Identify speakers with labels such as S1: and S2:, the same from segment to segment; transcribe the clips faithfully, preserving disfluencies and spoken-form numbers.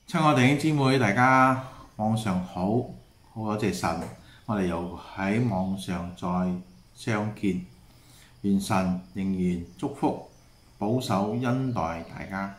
S1: 親愛弟兄姊妹，大家網上好，好多謝神，我哋又喺網上再相見，願神仍然祝福、保守、恩待大家。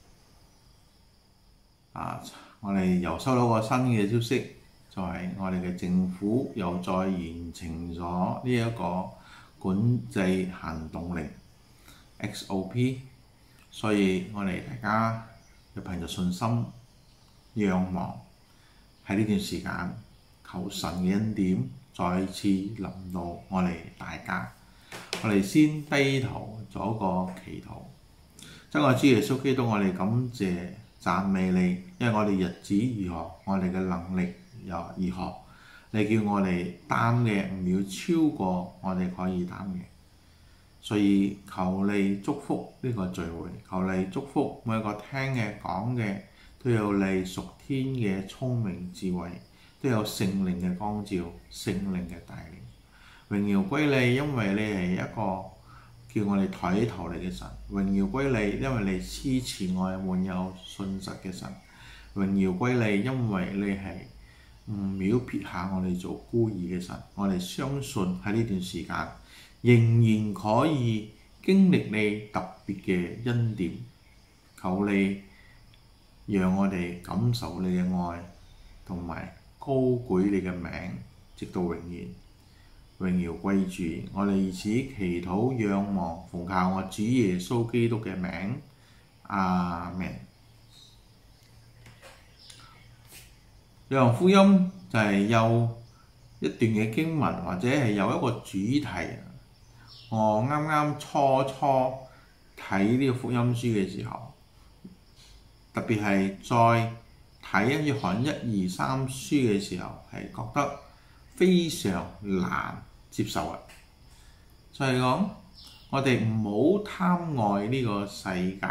S1: 啊，我哋又收到個新嘅消息，就係、是、我哋嘅政府又再延長咗呢一個管制行動令 X O P， 所以我哋大家要憑着信心。仰望喺呢段時間，求神嘅恩典再次臨到我哋大家。我哋先低頭做一個祈禱。真愛主耶穌基督，我哋感謝讚美你，因為我哋日子如何，我哋嘅能力又如何。你叫我哋擔嘅唔要超過我哋可以擔嘅，所以求你祝福呢個聚會，求你祝福每一個聽嘅講嘅。都有你屬天嘅聰明智慧，都有聖靈嘅光照、聖靈嘅帶領。榮耀歸你，因為你係一個叫我哋抬頭嚟嘅神。榮耀歸你，因為你施慈愛、滿有信實嘅神。榮耀歸你，因為你係唔藐撇下我哋做孤兒嘅神。我哋相信喺呢段時間仍然可以經歷你特別嘅恩典。求你讓我哋感受你嘅愛，同埋高舉你嘅名，直到永遠。榮耀歸主，我哋以此祈禱仰望，奉靠我主耶穌基督嘅名，阿們。約翰福音就係有一段嘅經文，或者係有一個主題。我啱啱初初睇呢個福音書嘅時候，特別係再睇約翰一二三書嘅時候，係覺得非常難接受嘅。就係講我哋唔好貪愛呢個世界。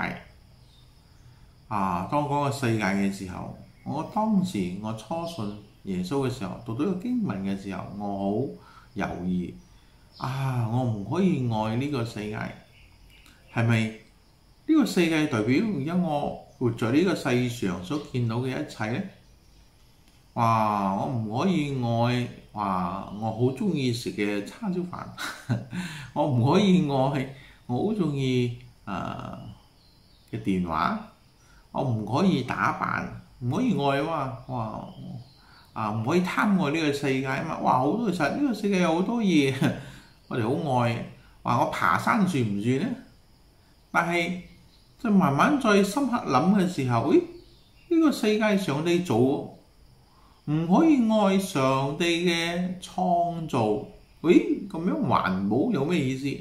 S1: 啊，當講個世界嘅時候，我當時我初信耶穌嘅時候，讀到個經文嘅時候，我好猶豫。啊，我唔可以愛呢個世界，係咪呢個世界代表而家我活在呢個世上所見到嘅一切呢？哇！我唔可以愛話我好鍾意食嘅叉燒飯，我唔可以愛我好鍾意誒嘅電話，我唔可以打扮，唔可以愛哇哇啊唔可以貪愛呢個世界啊嘛！哇，好多其實呢個世界有好多嘢，我哋好愛。話我爬山算唔算呢？但係就慢慢再深刻諗嘅時候，誒呢個世界上帝做，唔可以愛上帝嘅創造，誒咁樣環保有咩意思？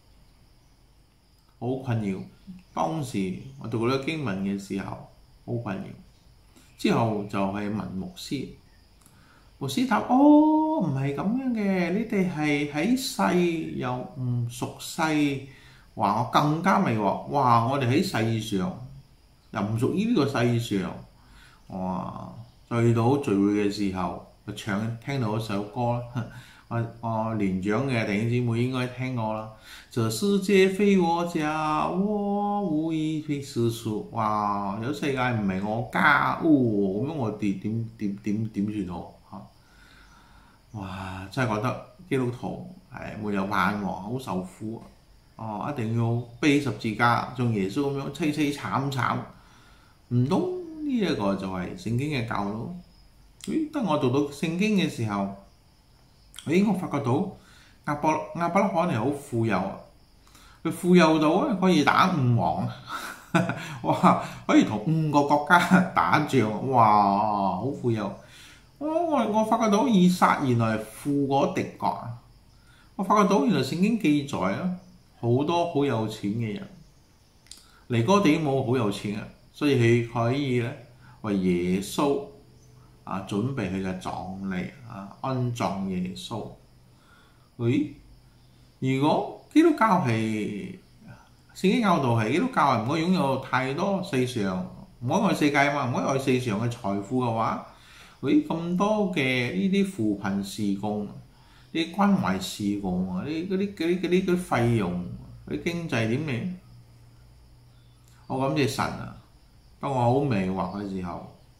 S1: 好困擾。當時我讀嗰啲經文嘅時候，好困擾。之後就係問牧師，牧師答：哦，唔係咁樣嘅，你哋係喺世又唔屬世。話我更加迷惑，哇！我哋喺世上又唔屬於呢個世上，哇！去到聚會嘅時候，我唱聽到一首歌啦，我我年長嘅弟兄姊妹應該聽過啦。這世界非我家，我無意非是處。哇！有世界唔係我家，哦咁樣我哋點點點點算好嚇？哇！真係覺得基督徒係沒有盼望，好受苦。哦，一定要背十字架，像耶穌咁樣凄凄慘慘，唔通呢一個就係聖經嘅教導？咦，當我讀到聖經嘅時候，咦，我發覺到亞伯亞伯拉罕係好富有啊！佢富有到咧可以打五王，哇！可以同五個國家打仗，哇！好富有。我我我發覺到以撒原來係富過敵國啊！我發覺到原來聖經記載啊。好多好有錢嘅人，尼哥底母好有錢啊，所以佢可以咧為耶穌啊準備佢嘅葬禮啊，安葬耶穌。誒，如果基督教係聖經教導係基督教係唔可以擁有太多世上，唔可以愛世界啊嘛，唔可以愛世上嘅財富嘅話，誒咁多嘅呢啲扶貧事工。啲關懷事工啊，啲嗰啲嗰啲嗰啲嗰啲費用，嗰啲經濟點嚟？我感謝神啊！當我好迷惑嘅時候，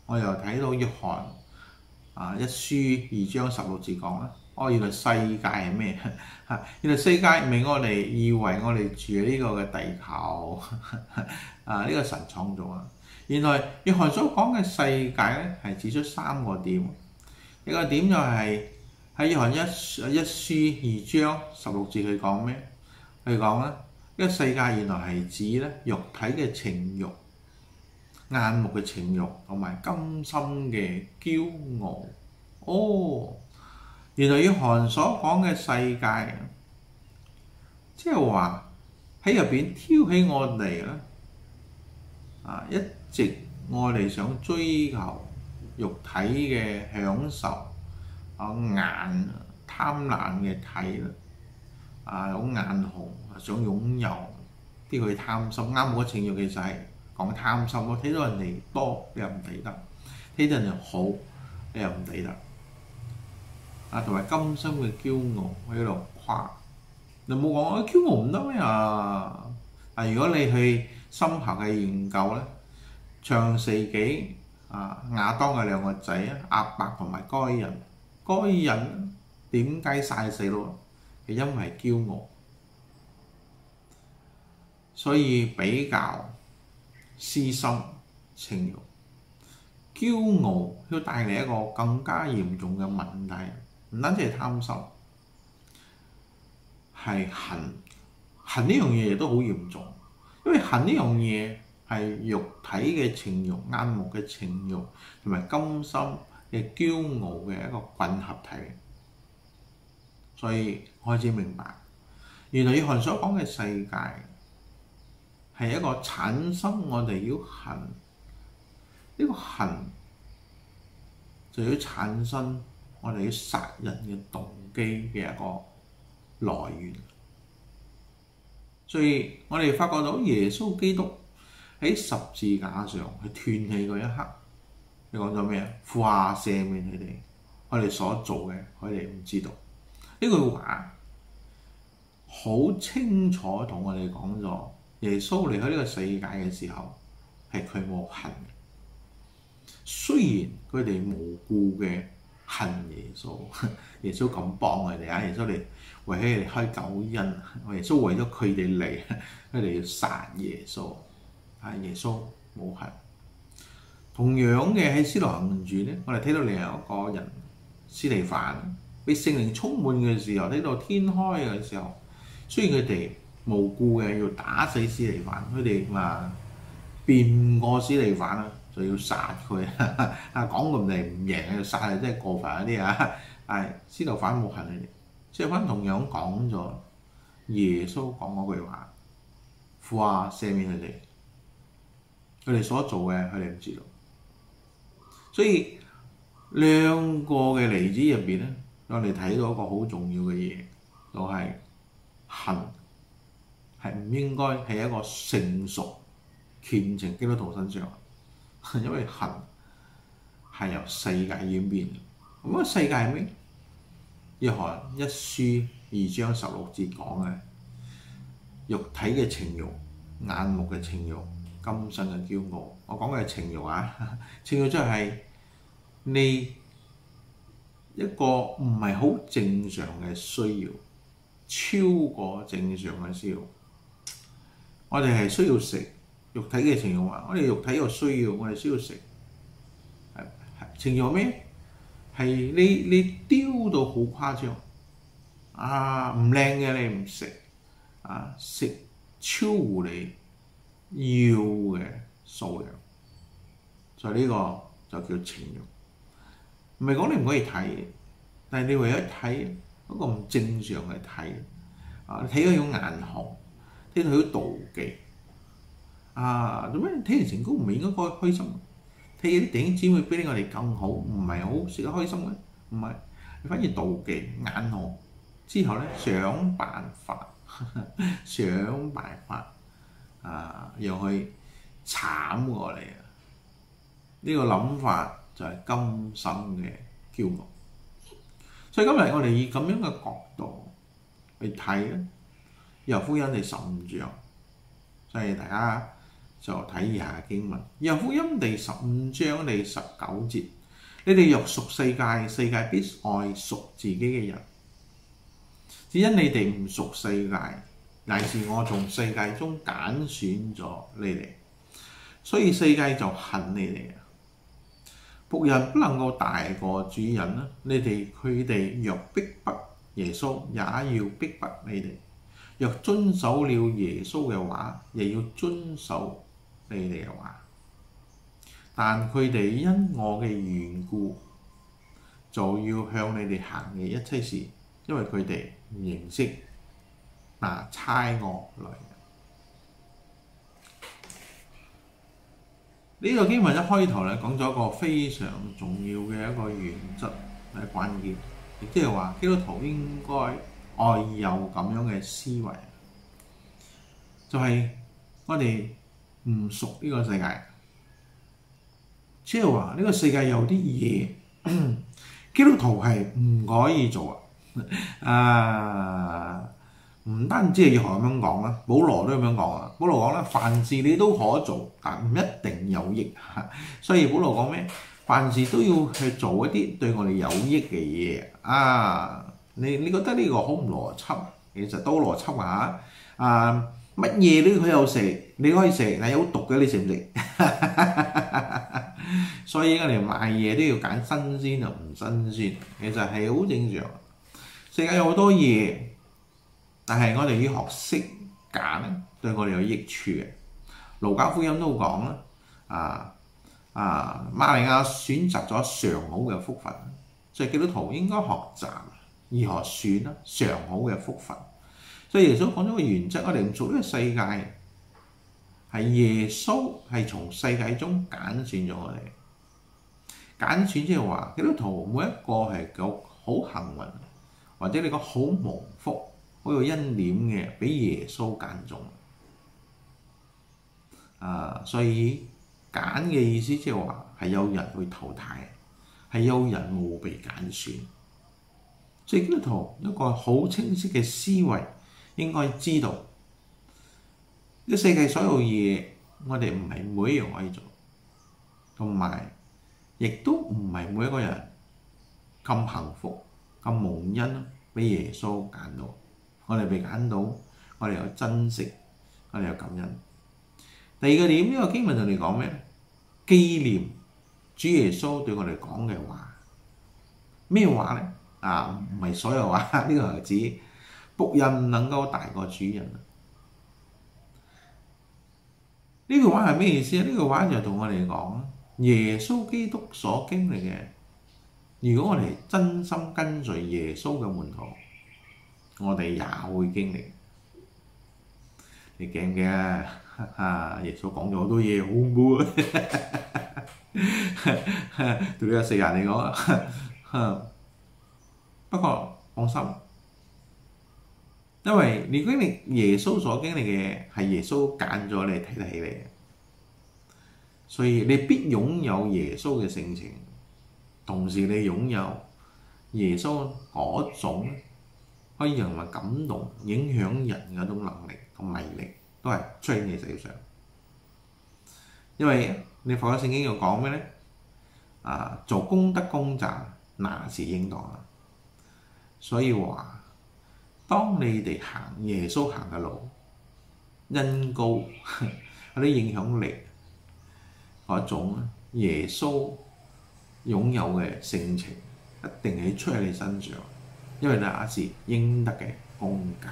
S1: 我又睇到約翰啊一書二章十六字講啦，哦，原來世界係咩嚇？原來世界唔係我哋以為我哋住喺呢個嘅地球啊，呢、這個神創造啊。原來約翰所講嘅世界咧係指出三個點，一個點就係喺約翰一一書二章十六字佢講咩？佢講咧，呢個世界原來係指咧肉體嘅情慾、眼目嘅情慾同埋甘心嘅驕傲。哦，原來約翰所講嘅世界，即係話喺入邊挑起我哋咧，啊一直我哋想追求肉體嘅享受，啊眼貪婪嘅睇啦，啊有眼紅想擁有啲佢貪心，啱我嘅情慾其實係講貪心咯。睇到人哋多你又唔抵得，睇到人哋好你又唔抵得，啊同埋甘心嘅驕傲喺度誇，你冇講啊驕傲唔得咩啊？但如果你去深刻嘅研究咧，創世紀啊亞當嘅兩個仔亞伯同埋該隱，該隱點解殺死咯？係因為驕傲，所以比較私心情慾，驕傲都帶嚟一個更加嚴重嘅問題，唔單止係貪心，係恨，恨呢樣嘢亦都好嚴重，因為恨呢樣嘢係肉體嘅情慾、眼目嘅情慾同埋甘心嘅驕傲嘅一個混合體，所以開始明白，原來約翰所講嘅世界係一個產生我哋要恨，呢、這個恨就要產生我哋要殺人嘅動機嘅一個來源。所以我哋發覺到耶穌基督喺十字架上佢斷氣嗰一刻，你講咗咩啊？父啊，赦免佢哋，我哋所做嘅，佢哋唔知道。呢句話好清楚同我哋講咗，耶穌離開呢個世界嘅時候係佢冇恨。雖然佢哋無故嘅恨耶穌，耶穌咁幫佢哋啊！耶穌嚟為佢哋開救恩，耶穌為咗佢哋嚟，佢哋要殺耶穌，啊！耶穌冇恨。同樣嘅喺《使徒行傳》咧，我哋睇到另一個人司提反被聖靈充滿嘅時候，睇到天開嘅時候，雖然佢哋無故嘅要打死司提反，佢哋嘛辯過司提反啦，就要殺佢啊！講咁嚟唔贏就殺，真係過分一啲啊！但係司提反冇恨佢哋，司提反同樣講咗耶穌講嗰句話：父啊，赦免佢哋，佢哋所做嘅佢哋唔知道。所以兩個嘅例子入邊咧，我哋睇到一個好重要嘅嘢，就係、是、恨係唔應該係一個成熟虔誠基督徒身上，因為恨係由世界演變。咁個世界係咩？約翰一書二章十六節講嘅肉體嘅情慾、眼目嘅情慾、今生嘅驕傲。我講嘅係情慾啊，情慾即係你一個唔係好正常嘅需要，超過正常嘅需要。我哋係需要食肉體嘅情慾啊！我哋肉體有需要，我哋需要食。係係情慾咩？係你你丟到好誇張啊！唔靚嘅你唔食啊，食超乎你要嘅數量，所以呢個就叫情慾。唔係講你唔可以睇，但係你為咗睇嗰個唔正常嘅睇啊，睇到有眼紅，睇到有妒忌啊，做咩睇人成功唔係應該開開心？睇啲弟兄姊妹比我哋更好，唔係好食得開心嘅，唔係，你反而妒忌眼紅之後咧，想辦法，呵呵想辦法啊，讓佢慘過嚟啊！呢、這個諗法就係甘心嘅驕傲。所以今日我哋以咁樣嘅角度去睇咧，《約翰福音》第十五章，所以大家就睇以下經文，約翰福音第十五章第十九節：你哋若屬世界，世界必愛屬自己嘅人；只因你哋唔屬世界，乃是我從世界中揀選咗你哋，所以世界就恨你哋。僕人不能夠大過主人啦，你哋佢哋若逼迫耶穌，也要逼迫你哋；若遵守了耶穌嘅話，亦要遵守你哋嘅話。但佢哋因我嘅緣故，就要向你哋行嘅一切事，因為佢哋唔認識那差我來。呢個經文一開頭咧講咗一個非常重要嘅一個原則係關鍵，亦即係話基督徒應該愛有咁樣嘅思維，就係、是、我哋唔屬呢個世界，即係話呢個世界有啲嘢基督徒係唔可以做啊！啊〜唔單止係約翰咁樣講啦，保羅都咁樣講啊。保羅講啦，凡事你都可做，但唔一定有益。所以保羅講咩？凡事都要去做一啲對我哋有益嘅嘢啊！你你覺得呢個好唔邏輯？其實都邏輯啊！啊，乜嘢都佢有食，你可以食，但係有毒嘅，你食唔食？所以我哋賣嘢都要揀新鮮就唔新鮮，其實係好正常。世界有好多嘢。但係我哋要學識揀，對我哋有益處嘅。路加福音都講啦，啊啊，瑪利亞選擇咗上好嘅福分，所以基督徒應該學習如何選啦上好嘅福分。所以耶穌講咗個原則，我哋唔屬呢個世界，係耶穌係從世界中揀選咗我哋。揀選即係話基督徒每一個係有好幸運，或者你講好蒙福。好有恩典嘅，俾耶穌揀中啊！所以揀嘅意思即係話係有人會淘汰，係有人冇被揀選。所以基督徒一個好清晰嘅思維，應該知道呢世界所有嘢，我哋唔係每一樣可以做，同埋亦都唔係每一個人咁幸福、咁蒙恩，俾耶穌揀到。我哋被揀到，我哋有珍惜，我哋有感恩。第二個點，呢、這個經文同你講咩？紀念主耶穌對我哋講嘅話，咩話咧？啊，唔係所有話，呢、這個係指僕人唔能夠大過主人。呢句話係咩意思啊？呢句話就同我哋講，耶穌基督所經歷嘅，如果我哋真心跟隨耶穌嘅門徒，我哋也會經歷，你驚唔驚啊？耶穌講咗好多嘢，好恐怖啊！對呢個世人嚟講，不過放心，因為你經歷耶穌所經歷嘅係耶穌揀咗你睇得起你，所以你必擁有耶穌嘅性情，同時你擁有耶穌嗰種可以讓人感動、影響人嗰種能力同魅力，都係出喺你身上。因為你佛教聖經又講咩咧？啊，做功德功澤，那是應當啦。所以話，當你哋行耶穌行嘅路，恩膏嗰啲影響力嗰種耶穌擁有嘅性情，一定係出喺你身上。因為那是應得嘅工價。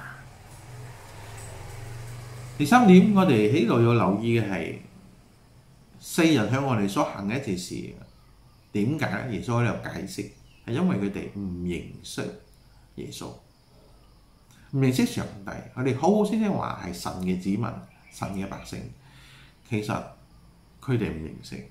S1: 第三點，我哋喺度要留意嘅係，世人向我哋所行嘅一件事，點解咧？耶穌喺度解釋，係因為佢哋唔認識耶穌，唔認識上帝。佢哋好好聲聲話係神嘅子民、神嘅百姓，其實佢哋唔認識。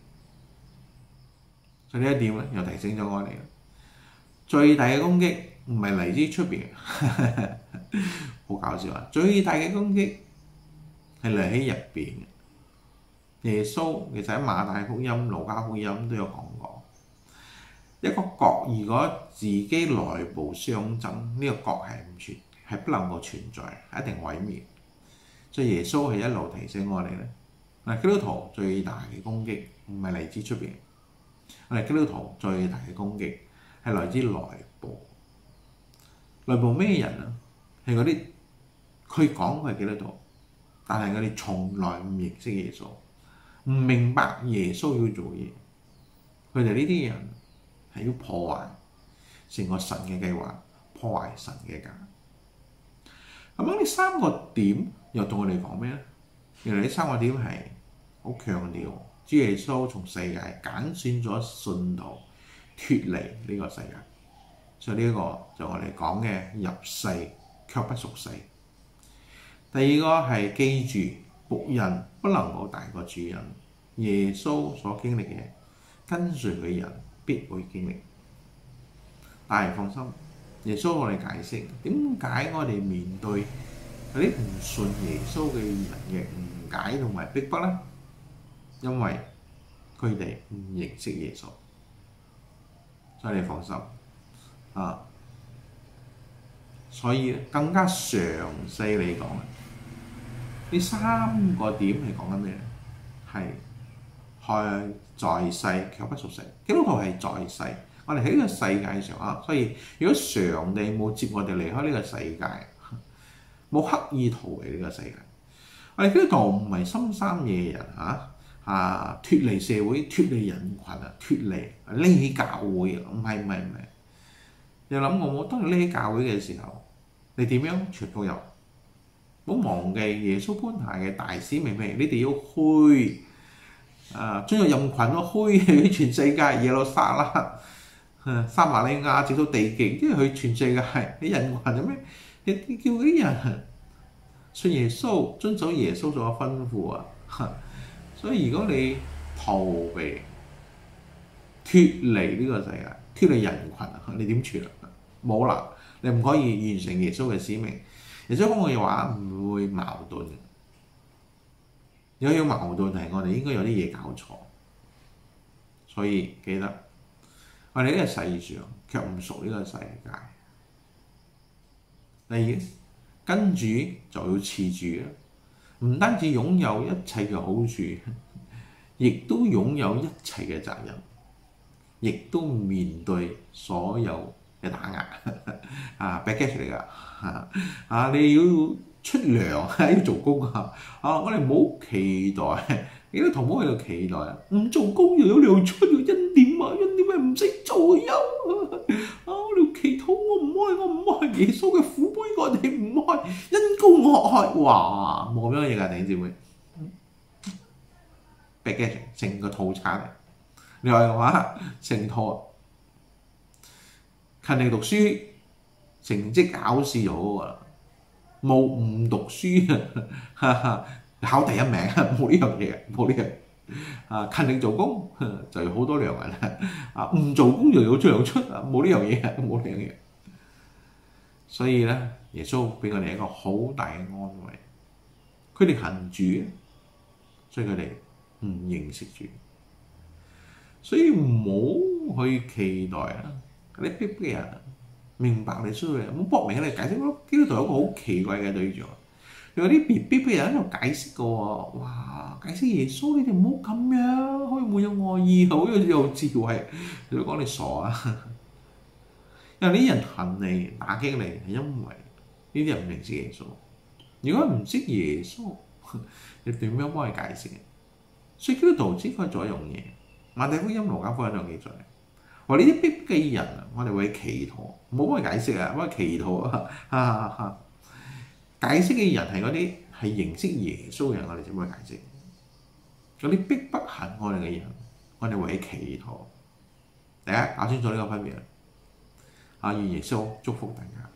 S1: 所以呢一點咧，又提醒咗我哋，最大嘅攻擊唔係嚟自出邊，好搞笑啊！最大嘅攻擊係嚟喺入邊。耶穌其實喺馬太福音、路加福音都有講過，一個國如果自己內部相爭，呢、這個國係唔存，係不能夠存在，係一定毀滅。所以耶穌係一路提醒我哋咧， 我哋基督徒最大嘅攻擊唔係嚟自出邊，我哋基督徒最大嘅攻擊係來自內部。內部咩人啊？係嗰啲佢講佢係基督徒，但係佢哋從來唔認識耶穌，唔明白耶穌要做嘢。佢哋呢啲人係要破壞成個神嘅計劃，破壞神嘅家。咁樣呢三個點又同我哋講咩咧？原來呢三個點係好強調主耶穌從世界揀選咗信徒脫離呢個世界，所以呢一個就我哋講嘅入世卻不屬世。第二個係記住僕人不能夠大過主人，耶穌所經歷嘅跟隨嘅人必會經歷。但係放心，耶穌我哋解釋點解我哋面對嗰啲唔信耶穌嘅人嘅誤解同埋逼迫咧？因為佢哋唔認識耶穌，所以你放心啊。所以更加詳細嚟講，呢三個點係講緊咩咧？係係在世卻不屬世。基督徒係在世，我哋喺呢個世界上啊。所以如果上帝冇接我哋離開呢個世界，冇刻意逃離呢個世界，我哋基督徒唔係深山野人嚇啊，脫離社會、脫離人群啊，脫離匿喺教會啊，唔係唔係唔係。你諗過冇？當你匿喺教會嘅時候，你點樣傳福音？唔好忘記耶穌頒下嘅大使命係：你哋要去啊，進入人群咯，去去全世界，耶路撒冷、撒瑪利亞，直到地極，因為去全世界你人群有咩？你叫嗰啲人信耶穌，遵守耶穌所吩咐啊！所以如果你逃避、脫離呢個世界、脫離人群，你點處啊？冇啦，你唔可以完成耶穌嘅使命。耶穌講嘅話唔會矛盾嘅。如果有矛盾係我哋應該有啲嘢搞錯。所以記得我哋呢個世上卻唔屬呢個世界。第二，跟主就要似主啦，唔單止擁有一切嘅好處，亦都擁有一切嘅責任，亦都面對所有嘅打壓啊 baggage 嚟㗎啊！你要出糧要做工啊！啊，我哋唔好期待，你都同我喺度期待啊！唔做工又有糧出，恩典啊！恩典咪唔使做啊！啊，我哋祈禱我唔愛，我唔愛耶穌嘅苦杯，我哋唔愛，恩膏我愛，哇！冇咁樣嘢㗎，弟兄姊妹 baggage 成個套餐嚟。你話嘅話成套勤力讀書，成績考試就好㗎啦。冇唔讀書啊，考第一名冇呢樣嘢，冇呢樣啊。勤力做工就有好多糧人啊，唔做工又有糧出啊，冇呢樣嘢，冇呢樣嘢。所以咧，耶穌俾我哋一個好大嘅安慰。佢哋恨主，所以佢哋唔認識主。所以唔好去期待啊！嗰啲逼迫人明白你需要，唔好搏命嚟解釋咯。基督徒有一個好奇怪嘅對象，有啲逼逼迫人喺度解釋嘅喎，哇！解釋耶穌，你哋唔好咁樣，可以冇有愛意，好有有智慧。佢講你傻啊！因為啲人恨你、打擊你，係因為呢啲人唔認識耶穌。如果唔識耶穌，你點樣幫佢解釋？所以基督徒只可以做一樣嘢。馬太福音、路加福音有記載，話呢啲逼迫嘅人啊，我哋會祈禱，唔好幫佢解釋啊，幫佢祈禱啊，哈哈哈！解釋嘅人係嗰啲係認識耶穌嘅人，我哋就幫佢解釋。嗰啲逼迫恨我哋嘅人，我哋會祈禱。大家搞清楚呢個分別啊！願耶穌祝福大家。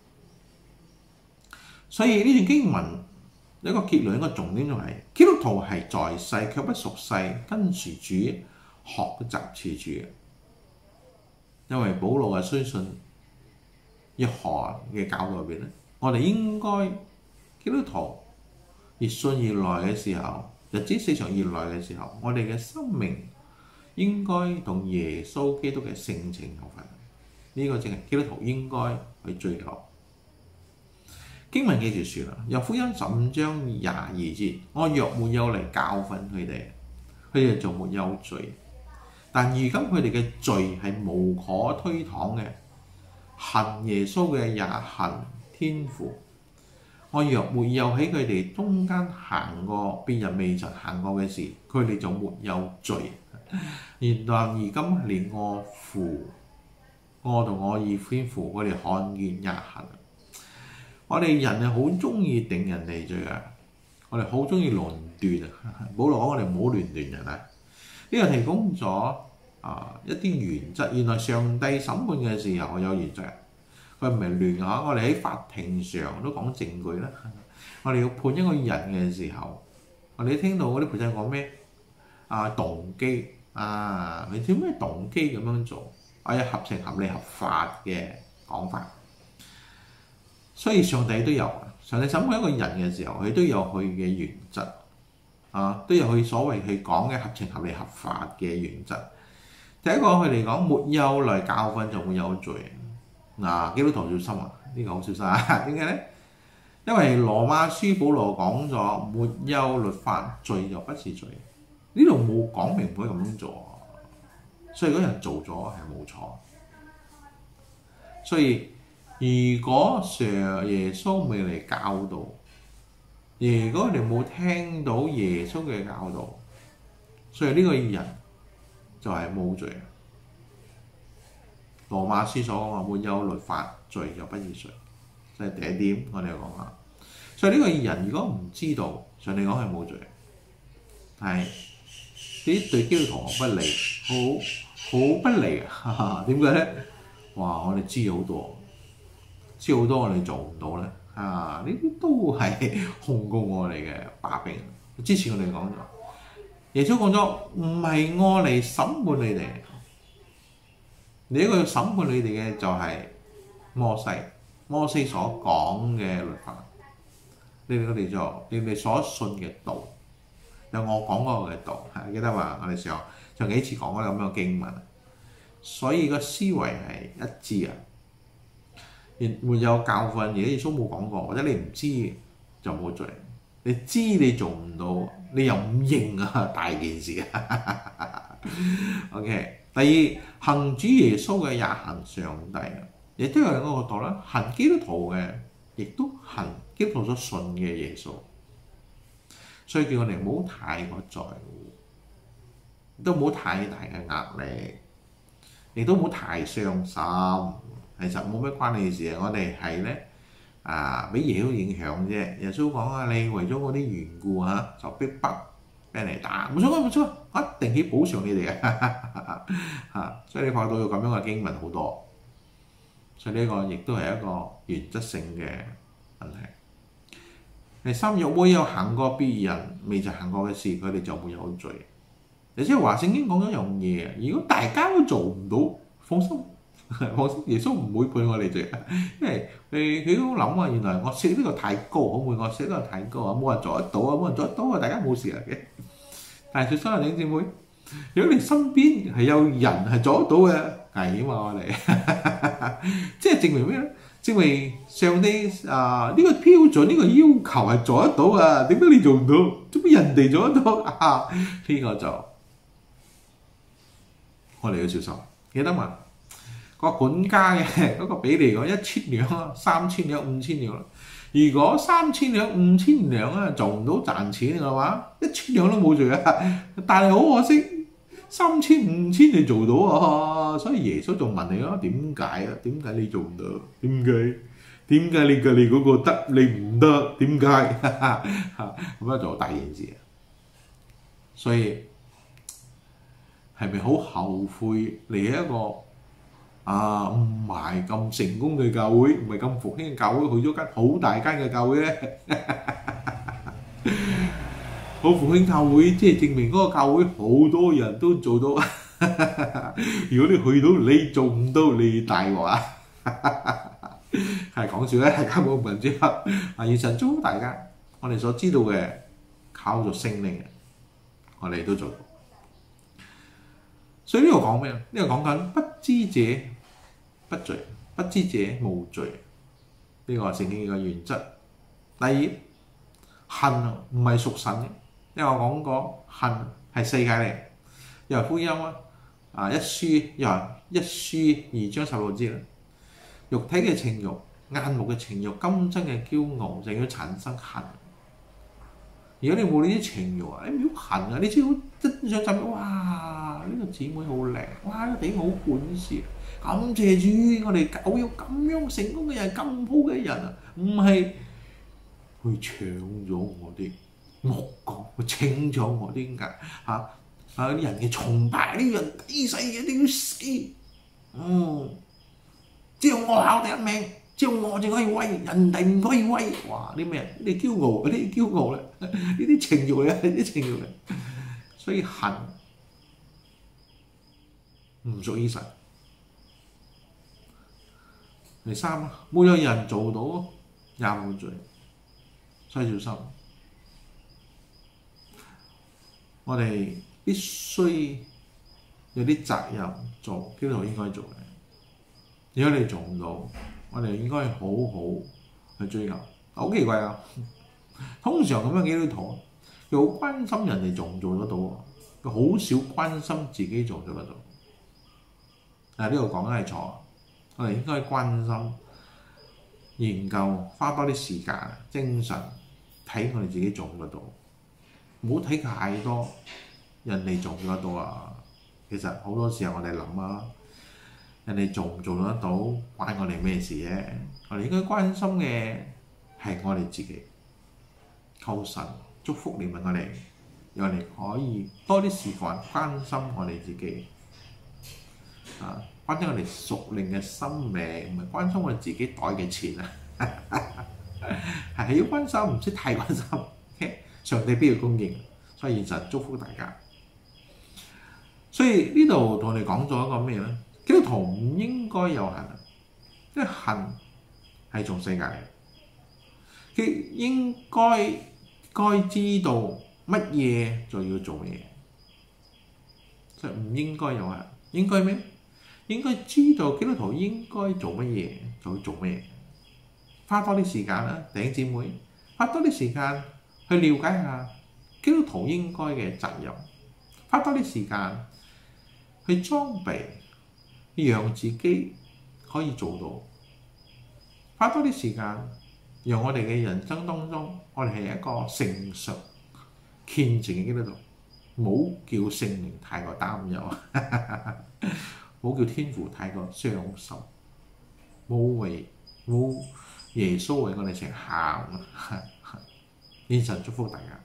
S1: 所以呢段經文有一個結論，一個重點就係、是、基督徒係在世卻不屬世，跟隨主。學習似主，因為保羅嘅書信一學嘅教導入邊咧，我哋應該基督徒熱信而來嘅時候，日子四常而來嘅時候，我哋嘅生命應該同耶穌基督嘅性情有份。呢、這個正係基督徒應該去追求。 經文記住説啦，約福音十五章廿二節，我若沒有嚟教訓佢哋，佢哋就沒有罪。但如今佢哋嘅罪係無可推搪嘅，恨耶穌嘅也恨天父。我若沒有喺佢哋中間行過別人未曾行過嘅事，佢哋就沒有罪。然但而今連我父，我同我兒天父，佢哋看見也恨。我哋人係好中意定人哋罪啊！我哋好中意論斷啊！保羅講我哋唔好亂斷人啊！呢個提供咗啊一啲原則。原來上帝審判嘅時候有原則，佢唔係亂嚇。我哋喺法庭上都講證據啦。我哋要判一個人嘅時候，我哋聽到嗰啲陪審講咩啊動機啊，你點咩動機咁樣做？我有合情合理合法嘅講法。所以上帝都有，上帝審判一個人嘅時候，佢都有佢嘅原則啊，都有佢所謂佢講嘅合情合理合法嘅原則。第一個佢嚟講，沒有嚟教訓就沒有罪。嗱、啊，基督徒小心啊，呢、這個好小心啊。點解咧？因為羅馬書保羅講咗，沒有律法，罪就不是罪。呢度冇講明唔可以咁樣做，所以嗰人做咗係冇錯。所以如果上耶穌未嚟教導，如果你冇聽到耶穌嘅教導，所以呢個人就係冇罪。羅馬書所講話沒有律法，罪就不是罪，即係第一點我哋講下。所以呢個人如果唔知道，上帝講係冇罪，係呢對基督徒不利，好好不利啊！點解咧？哇！我哋知好多。知好多我哋做唔到咧，啊！呢啲都係控告我哋嘅把柄。之前我哋講咗，耶穌講咗唔係我嚟審判你哋，你一個要審判你哋嘅就係摩西，摩西所講嘅律法，你哋我哋做你哋所信嘅道，有我講過嘅道，係記得話我哋上上幾次講過咁樣嘅經文，所以個思維係一致啊。沒有教訓，而家耶穌冇講過，或者你唔知就冇罪。你知你做唔到，你又唔認啊，大件事啊。OK， 第二，恨主耶穌嘅也恨上帝，亦都有另一個角度啦。恨基督徒嘅，亦都恨基督徒所信嘅耶穌。所以叫我哋唔好太過在乎，都唔好太大嘅壓力，亦都唔好太傷心。其實冇咩關你事啊！我哋係咧啊，俾耶穌影響啫。耶穌講啊，你為咗嗰啲緣故嚇，就逼迫俾人嚟打，冇錯冇錯，我一定要補償你哋啊！嚇，所以你發到有咁樣嘅經文好多，所以呢個亦都係一個原則性嘅問題。第三，若沒有行過別人未曾行過嘅事，佢哋就沒有罪。亦即係話聖經講咗一樣嘢，如果大家都做唔到，放心。放心，耶穌唔會判我哋罪，因為佢佢都諗啊，原來我寫呢個太高，可唔可以我寫呢個太高啊？冇人做得到啊，冇人做得到啊，大家冇事嘅。但係最衰係弟兄姊妹，如果你身邊係有人係做得到嘅，危險啊！我哋即係證明咩咧？證明上帝啊呢個標準呢個要求係做得到啊，點解你做唔到？做乜人哋做得到啊？呢個就我哋要小心，記得嘛？個管家嘅嗰個比例講一千兩啊，三千兩、五千兩啦。如果三千兩、五千兩啊做唔到賺錢嘅話，一千兩都冇罪啊。但係好可惜，三千、五千你做到啊，所以耶穌仲問你咯，點解啊？點解你做唔到？點解？點解你嘅你嗰個得你唔得？點解？咁樣做大件事啊！所以係咪好後悔嚟一個？啊，唔係咁成功嘅教會，唔係咁復興嘅教會，去咗間好大間嘅教會咧。好復興教會，即係證明嗰個教會好多人都做到。如果你去到你做唔到，你大鑊啊！係講笑咧，大家冇問之後，啊，願神祝福大家，我哋所知道嘅靠著聖靈，我哋都做到。所以呢個講咩啊？呢個講緊不知者不罪，不知者無罪。呢個係聖經嘅原則， 第二，恨唔係屬神嘅，因為我講過恨係世界嚟。約翰福音啊，啊一書約翰一書二章十六節啦，肉體嘅情慾、眼目嘅情慾、今生嘅驕傲，就要產生恨。如果你冇呢啲情慾啊，你唔要恨啊！你只要真想浸，哇！呢、這個姊妹好靚，哇！呢、這個弟兄好本事，感謝主，我哋教有咁樣成功嘅人，咁好嘅人啊，唔係去搶咗我啲目光，去清咗我啲眼嚇啊啲人嘅崇拜，呢人低細嘅都要死，嗯，只有我考第一名。只有我淨可以威，人哋唔可以威。哇！啲咩人？啲驕傲，啲驕傲咧，呢啲情慾咧，啲情慾咧。所以恨唔屬於神。第三啊，沒有人做到也冇罪，所以小心。我哋必須有啲責任做，基督徒應該做嘅。如果你做唔到，我哋應該好好去追求。好奇怪啊！通常咁樣基督徒，佢好關心人哋做唔做得到，佢好少關心自己做唔做得到。但係呢個講得係錯，我哋應該關心、研究，花多啲時間、精神睇我哋自己做唔得到，唔好睇太多人哋做唔做得到啊！其實好多時候我哋諗啊〜人哋做唔做得到，關我哋咩事啫？我哋應該關心嘅係我哋自己。求神祝福憐憫我哋，讓我哋可以多啲時間關心我哋自己。啊，關心我哋屬靈嘅生命，唔係關心我哋自己袋嘅錢啊！係要關心，唔識太關心。上帝必要供應，所以神祝福大家。所以呢度同我哋講咗一個咩咧？基督徒唔應該有恨，因為恨係從世界嚟。佢應該該知道乜嘢就要做乜嘢，所以唔應該有恨。應該咩？應該知道基督徒應該做乜嘢就要做乜嘢。花多啲時間啦，弟兄姊妹，花多啲時間去了解下基督徒應該嘅責任，花多啲時間去裝備。讓自己可以做到，花多啲時間，讓我哋嘅人生當中，我哋係一個成熟虔誠嘅基督徒，唔好叫聖靈太過擔憂，唔好叫天父太過傷心，冇為冇耶穌為我哋成喊，願神祝福大家。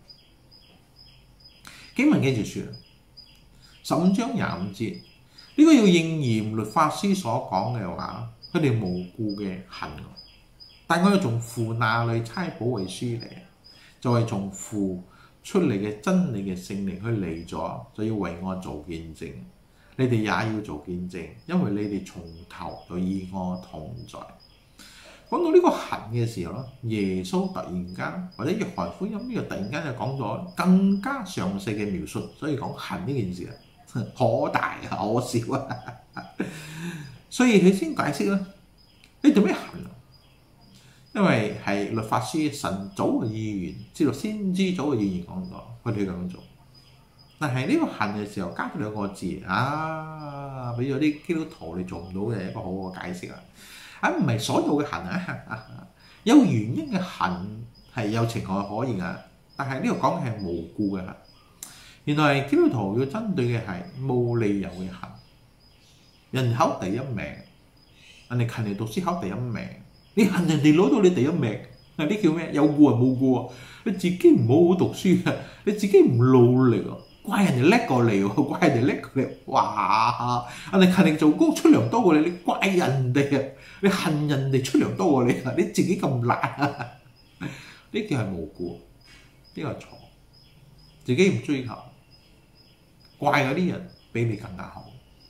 S1: 經文記住説，十五章廿五節。呢個要應驗律法師所講嘅話，佢哋無故嘅恨我，但我要從父那裏差保惠師嚟，就係、是、從父出嚟嘅真理嘅聖靈，佢嚟咗就要為我做見證，你哋也要做見證，因為你哋從頭就與我同在。講到呢個恨嘅時候咧，耶穌突然間或者約翰福音呢個突然間就講咗更加詳細嘅描述，所以講恨呢件事啊。可大可小啊！所以佢先解釋啦，你做咩恨啊？因為係律法師神早嘅意願，知道先知早嘅意願講咗，佢哋咁樣做。但係呢個恨嘅時候加咗兩個字啊，俾咗啲基督徒你做唔到嘅一個好好嘅解釋啊！啊，唔係所有嘅恨啊，有原因嘅恨係有情愛可言啊，但係呢個講嘅係無故嘅恨。原來基督徒要針對嘅係冇理由嘅恨。人考第一名，人哋勤力讀書考第一名，你恨人哋攞到你第一名，嗱呢叫咩？有故啊冇故啊！你自己唔好好讀書啊，你自己唔努力啊，怪人哋叻過你喎，怪人哋叻過你，哇！人哋勤力做工出糧多過你，你怪人哋啊！你恨人哋出糧多過你啊，你自己咁懶啊！呢叫係無故，呢個係錯，自己唔追求。怪嗰啲人比你更加好，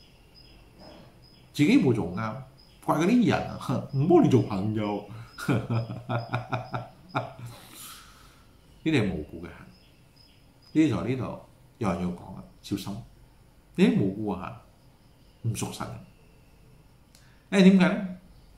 S1: 自己冇做啱，怪嗰啲人啊，唔幫你做朋友，呢啲係無故嘅恨。呢啲就係呢度有人要講啦，小心呢啲無故嘅恨唔屬神。誒點解咧？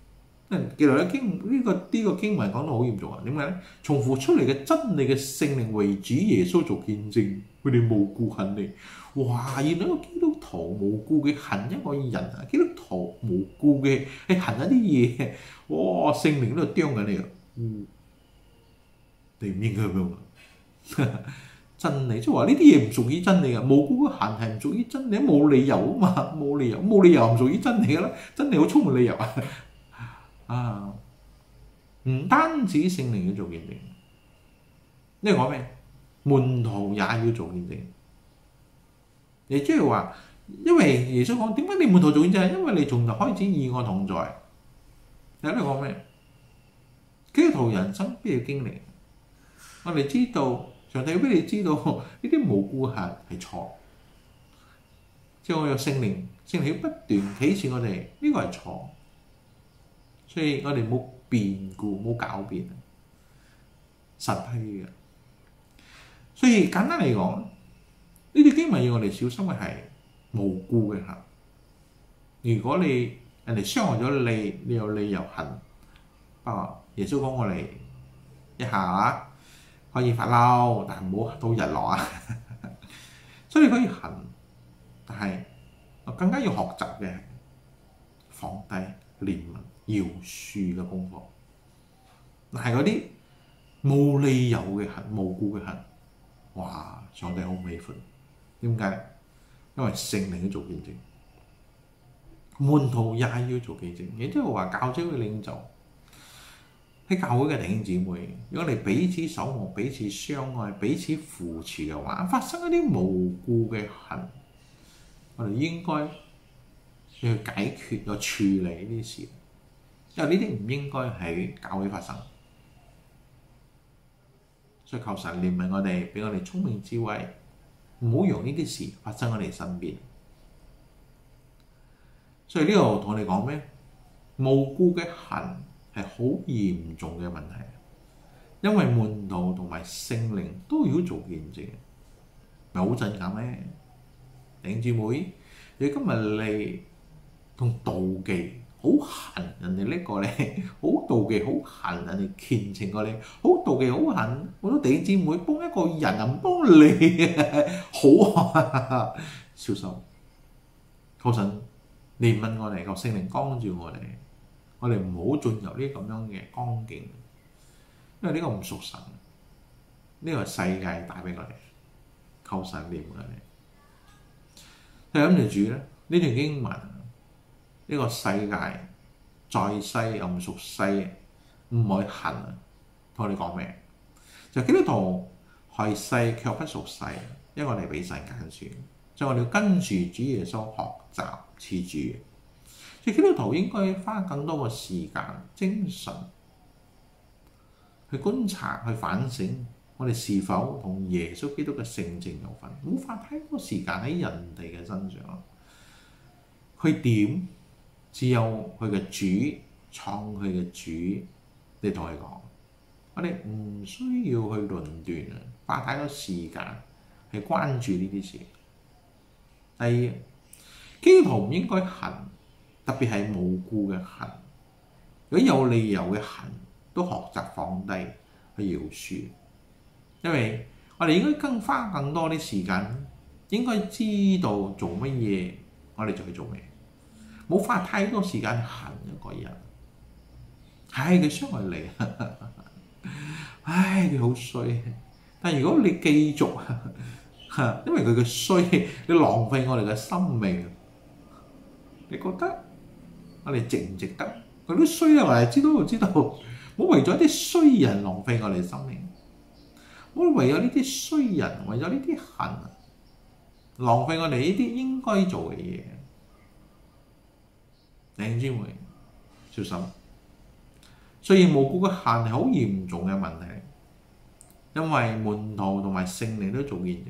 S1: 記來咧經呢、這個呢、這個經文講得好嚴重啊！點解咧？從父出嚟嘅真理嘅聖靈為主耶穌做見證，佢哋無故恨你。哇！原來個基督徒無故嘅恨一個人啊！基督徒無故嘅係恨一啲嘢，哇！聖靈都係啄緊你啊！嗯，你唔應該咁樣啊！真理即係話呢啲嘢唔屬於真理嘅，無故嘅恨係唔屬於真理，冇理由啊嘛，冇理由，冇理由唔屬於真理嘅啦，真理好充滿理由啊！啊，唔單止聖靈要做見證，呢個講咩？門徒也要做見證。亦即係話，因為耶穌講點解你門徒做見證？因為你從頭開始與我同在。有呢個講咩？基督徒人生必要經歷。我哋知道。上帝俾你知道呢啲無故恨係錯，即係我有聖靈，聖靈不斷啟示我哋呢個係錯，所以我哋冇辯故，冇狡辯，實批嘅。所以簡單嚟講，呢啲經文要我哋小心嘅係無故嘅恨。如果你人哋傷害咗你，你有理由恨，不過耶穌講我哋一下啊。可以發嬲，但係唔好到日落啊！所以可以恨，但係我更加要學習嘅放低憐憫、饒恕嘅功課。但係嗰啲冇理由嘅恨、無故嘅恨，哇！上帝好唔喜歡。點解？因為聖靈要做見證，門徒也要做見證，亦即係話教會嘅領袖。喺教會嘅弟兄姊妹，如果你彼此守望、彼此相愛、彼此扶持嘅話，發生一啲無故嘅恨，我哋應該要去解決、要處理呢啲事，因為呢啲唔應該喺教會發生。所以求神憐憫我哋，俾我哋聰明智慧，唔好讓呢啲事發生喺我哋身邊。所以呢度同我哋講咩？無故嘅恨係好嚴重嘅問題，因為門徒同埋聖靈都要做見證，咪好震撼咩？弟兄姊妹，你今日嚟同妒忌，好恨人哋呢個咧，好妒忌，好恨人哋虔誠過你，好妒忌，好恨好多弟兄姊妹幫一個人啊，唔幫你好啊，小心！求神憐憫我哋，求聖靈光照我哋。我哋唔好進入呢咁樣嘅光景，因為呢個唔屬神，呢個係世界帶俾我哋，求神憐憫我哋。係咁就主咧，呢段經文，呢個世界在世又唔屬世，唔可以恨啊！同我哋講咩？就基督徒係世卻不屬世，因為我哋俾神揀選，所以我哋要跟住主耶穌學習似主。基督徒應該花更多嘅時間、精神去觀察、去反省，我哋是否同耶穌基督嘅聖正有份？唔好花太多時間喺人哋嘅身上。佢點？只有佢嘅主創佢嘅主，你同佢講。我哋唔需要去論斷啊，花太多時間去關注呢啲事。第二，基督徒唔應該恨。特別係無故嘅恨，如果有理由嘅恨，都學習放低去饒恕，因為我哋應該更花更多啲時間，應該知道做乜嘢，我哋就去做咩，冇花太多時間恨一個人。唉，佢傷害你，唉，佢好衰。但係如果你繼續，因為佢嘅衰，你浪費我哋嘅生命，你覺得？我哋值唔值得？佢都衰啦，我哋知道就知道，唔好為咗啲衰人浪費我哋生命，唔好為咗呢啲衰人，為咗呢啲恨，浪費我哋呢啲應該做嘅嘢。弟兄姊妹，小心！雖然無故嘅恨係好嚴重嘅問題，因為門徒同埋聖靈都做見證。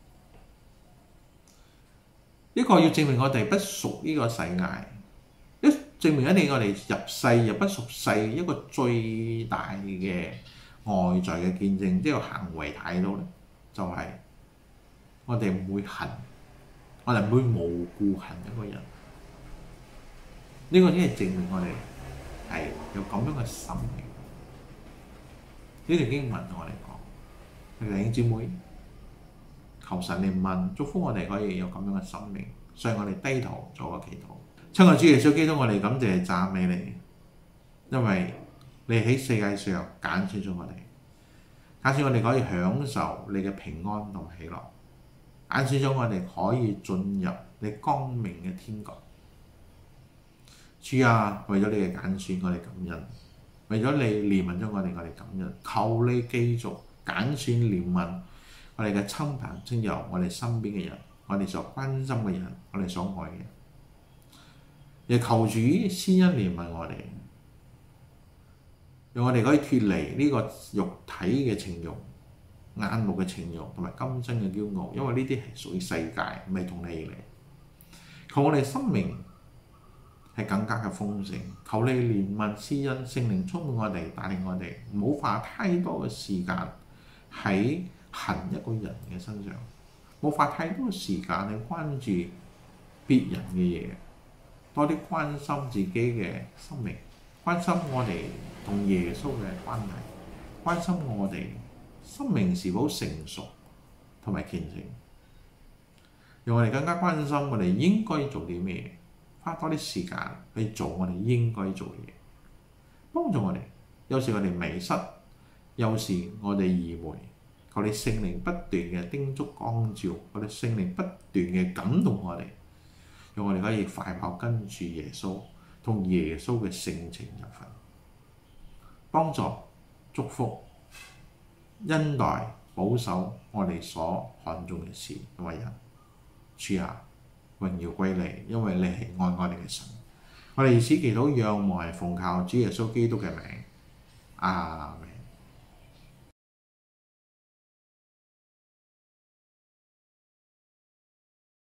S1: 呢個要證明我哋不屬呢個世界。證明一定我哋入世又不屬世一個最大嘅外在嘅見證，即係行為態度咧，就係、是、我哋唔會恨，我哋唔會無故恨一個人。呢、這個先係證明我哋係有咁樣嘅生命。呢段經文同我哋講，弟兄姊妹，求神憐憫祝福我哋可以有咁樣嘅生命，所以我哋低頭做個祈禱。親愛主耶穌基督，我哋感謝讚美你，因為你喺世界上揀選咗我哋，揀選我哋可以享受你嘅平安同喜樂，揀選咗我哋可以進入你光明嘅天國。主啊，為咗你嘅揀選，我哋感恩；為咗你憐憫咗我哋，我哋感恩。求你繼續揀選憐憫我哋嘅親朋親友，我哋身邊嘅人，我哋所關心嘅人，我哋所愛嘅人。亦求主施恩憐憫我哋，讓我哋可以脫離呢個肉體嘅情慾、眼目嘅情慾同埋今生嘅驕傲，因為呢啲係屬於世界，唔係同你嚟。求我哋生命係更加嘅豐盛，求你憐憫施恩，聖靈充滿我哋，帶領我哋，唔好花太多嘅時間喺恨一個人嘅身上，冇花太多嘅時間去關注別人嘅嘢。多啲關心自己嘅生命，關心我哋同耶穌嘅關係，關心我哋生命是否成熟同埋虔誠，讓我哋更加關心我哋應該做啲咩，花多啲時間去做我哋應該做嘅嘢，幫助我哋。有時我哋迷失，有時我哋愚昧，求你聖靈不斷嘅叮囑光照，我哋聖靈不斷嘅感動我哋。讓我哋可以快跑跟住耶穌，同耶穌嘅性情入份，幫助、祝福、恩待、保守我哋所看重嘅事同埋人。主啊，榮耀歸你，因為你係愛我哋嘅神。我哋以此祈禱仰望係奉靠主耶穌基督嘅名，阿們。